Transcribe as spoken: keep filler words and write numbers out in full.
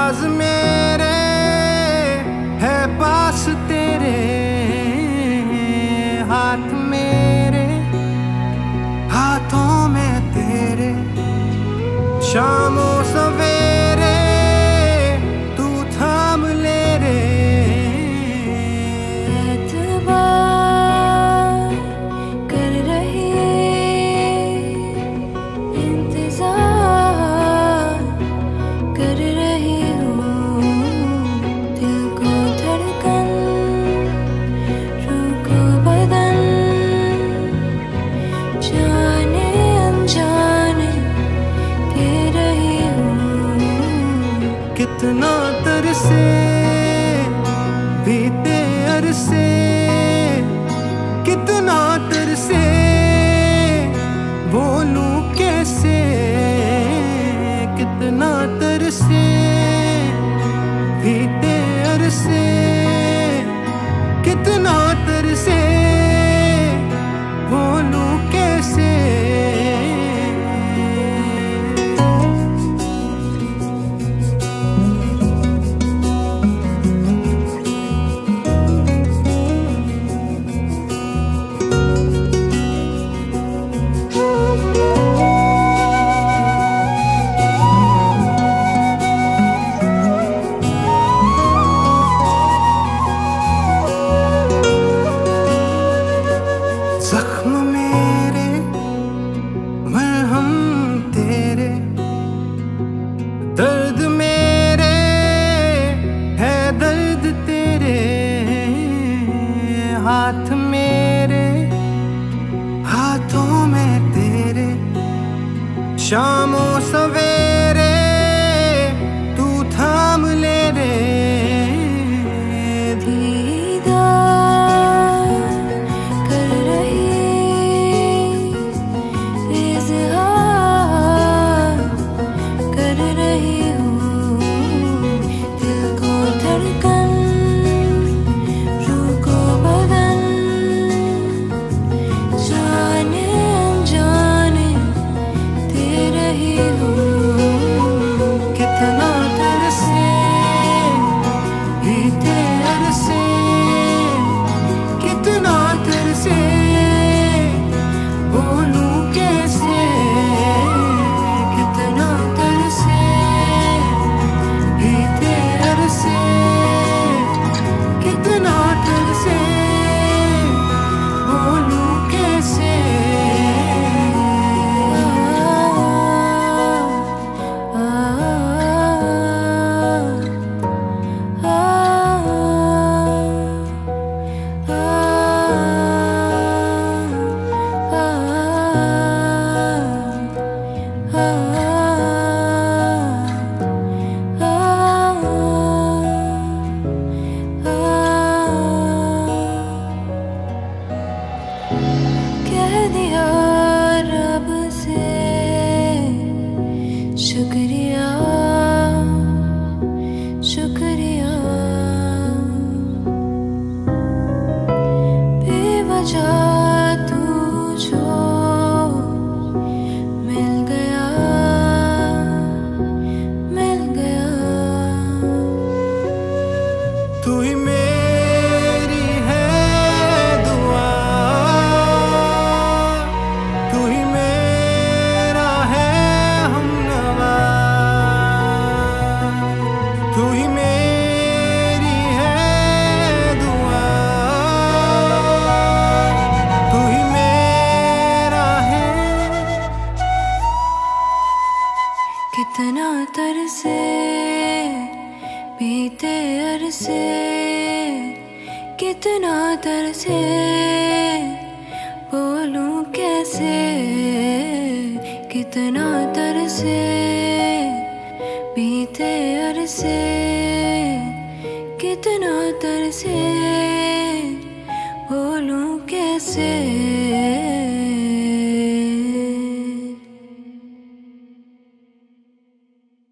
राज मेरे है पास तेरे, हाथ मेरे हाथों में तेरे, शामों सवेरे तू थाम ले रे। एतबार कर रही, इंतजार कर रही हूँ, दिल को धड़कन रूह को बदन, जाने अनजाने दे रही हूँ। कितना तरसे बीते अरसे, कितना तरसे बोलूं कैसे, कितना तरसे बीते अरसे, कितना तरसे बोलूं कैसे। जख्म मेरे मरहम तेरे, दर्द मेरे है दर्द तेरे, हाथ मेरे हाथों में तेरे, शामों सवेरे तू थाम ले रे। दीदार कर रही, इज़हार कर रही हूँ, दिल को धड़कन रूह को बदन, जाने अनजाने दे रही हूँ। कितना तरसे बीते अरसे, कितना तरसे बोलूं कैसे, कितना तरसे बीते अरसे, कितना तरसे बोलूं कैसे। कह दिया रब से शुक्रिया शुक्रिया, बेवजह तू जो मिल गया मिल गया। तू ही मेरी है दुआ, तू ही मेरा है हमनवा, तू ही मेरी है दुआ, तू ही मेरा है। कितना तरसे बीते अरसे, कितना तरसे बोलूं कैसे, कितना तरसे बीते अरसे, कितना तरसे बोलूं कैसे।